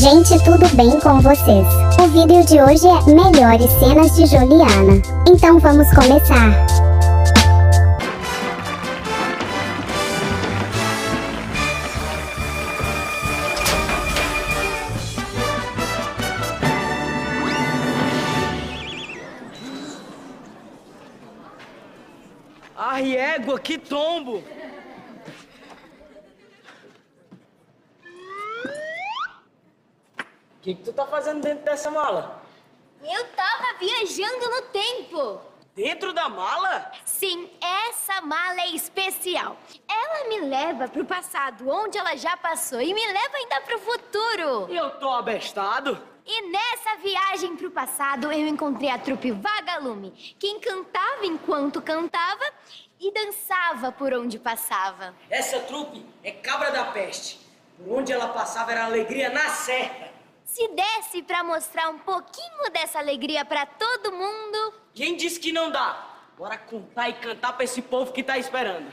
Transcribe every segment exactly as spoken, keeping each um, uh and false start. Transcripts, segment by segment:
Gente, tudo bem com vocês? O vídeo de hoje é Melhores Cenas de Juliana. Então vamos começar. Ai, égua, que tombo! O que, que tu tá fazendo dentro dessa mala? Eu tava viajando no tempo. Dentro da mala? Sim, essa mala é especial. Ela me leva pro passado, onde ela já passou, e me leva ainda pro futuro. Eu tô abestado. E nessa viagem pro passado, eu encontrei a trupe Vagalume, que cantava enquanto cantava e dançava por onde passava. Essa trupe é cabra da peste. Por onde ela passava era alegria na certa. Se desse pra mostrar um pouquinho dessa alegria pra todo mundo... Quem disse que não dá? Bora contar e cantar pra esse povo que tá esperando.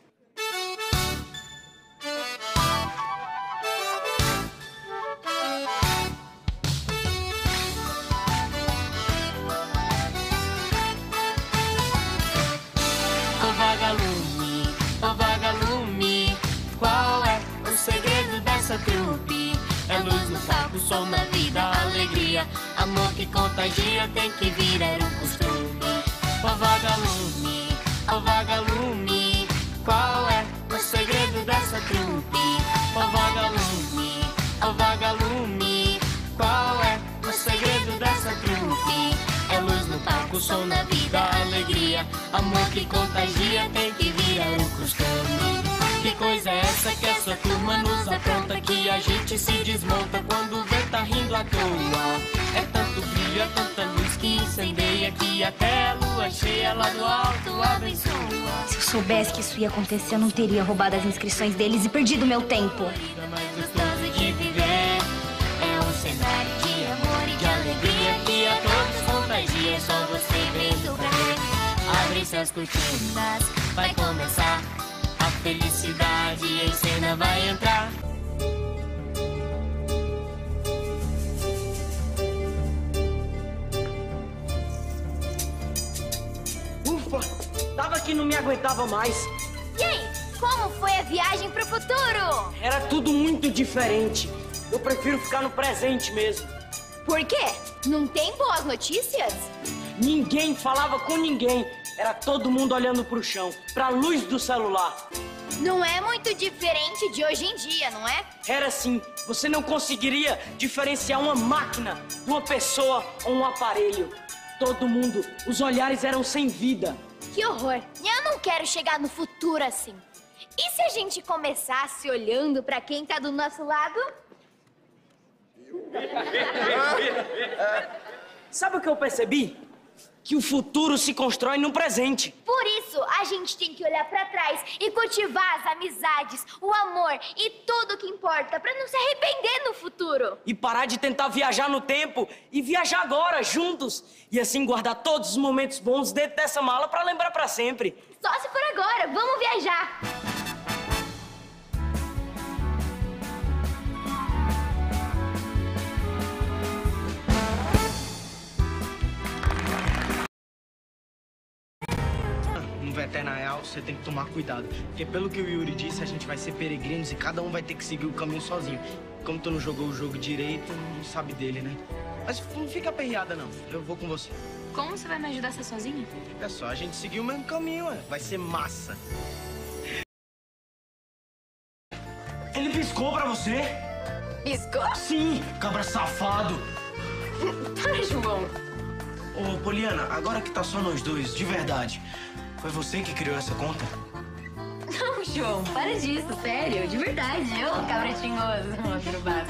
Ô vagalume, ô vagalume, qual é o segredo dessa trupe? É luz no saco, som na vida, alegria, amor que contagia, tem que virar um costume. Ô vagalume, ô vagalume, qual é o segredo dessa trupe? Ô vagalume, ô vagalume, qual é o segredo dessa trupe? É luz no palco, som na vida, alegria, amor que contagia, tem que virar um costume. Que coisa é essa que essa turma nos apronta, que a gente se desmonta quando vê tá rindo à toa? É tanto brilho, é tanta luz que incendeia, que até a lua cheia lá no alto abençoa. Se eu soubesse que isso ia acontecer, eu não teria roubado as inscrições deles e perdido meu tempo. A vida mais gostosa de viver é um cenário de amor e de alegria que a todos contagia, só você vendo pra ver. Abre suas cortinas, vai começar. A felicidade em cena vai entrar. Ufa! Tava que não me aguentava mais. E aí, como foi a viagem pro futuro? Era tudo muito diferente. Eu prefiro ficar no presente mesmo. Por quê? Não tem boas notícias? Ninguém falava com ninguém. Era todo mundo olhando pro chão, pra luz do celular. Não é muito diferente de hoje em dia, não é? Era assim, você não conseguiria diferenciar uma máquina de uma pessoa ou um aparelho. Todo mundo, os olhares eram sem vida. Que horror! Eu não quero chegar no futuro assim. E se a gente começasse olhando pra quem tá do nosso lado? Sabe o que eu percebi? Que o futuro se constrói no presente. Por isso, a gente tem que olhar pra trás e cultivar as amizades, o amor e tudo que importa pra não se arrepender no futuro. E parar de tentar viajar no tempo e viajar agora, juntos. E assim guardar todos os momentos bons dentro dessa mala pra lembrar pra sempre. Só se for agora, vamos viajar. No Veternal, você tem que tomar cuidado. Porque pelo que o Yuri disse, a gente vai ser peregrinos e cada um vai ter que seguir o caminho sozinho. Como tu não jogou o jogo direito, não sabe dele, né? Mas não fica aperreada, não. Eu vou com você. Como você vai me ajudar a ser sozinha? É só a gente seguir o mesmo caminho, ué. Vai ser massa. Ele piscou pra você? Piscou? Sim, cabra safado. Para, João. Ô, Poliana, agora que tá só nós dois, de verdade, foi você que criou essa conta? Não, João, para disso, sério, de verdade. Eu, cabra tinhoso, acrobata.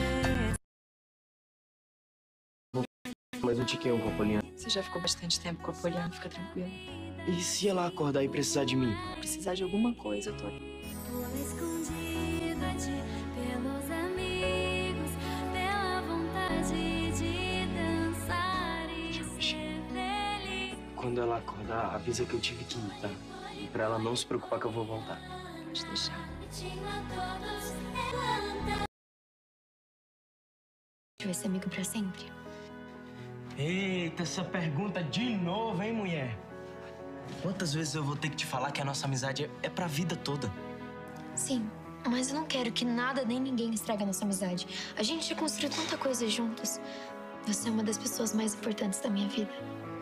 Mas um tiquinho com a Poliana. Você já ficou bastante tempo com a Poliana, fica tranquilo. E se ela acordar e precisar de mim? Se precisar de alguma coisa, eu tô aqui. Tô escondido a ti pelos amigos, pela vontade de dançar e ser feliz. Quando ela acordar, avisa que eu tive que ir, tá? E pra ela não se preocupar que eu vou voltar. Pode deixar. Pedindo a todos, levanta. vai ser amigo pra sempre? Eita, essa pergunta de novo, hein, mulher? Quantas vezes eu vou ter que te falar que a nossa amizade é, é pra vida toda? Sim, mas eu não quero que nada nem ninguém estrague a nossa amizade. A gente já construiu tanta coisa juntos. Você é uma das pessoas mais importantes da minha vida.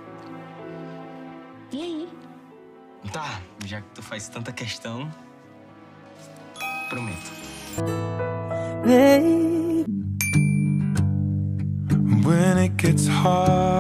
E aí? Tá, já que tu faz tanta questão, prometo. When it gets hard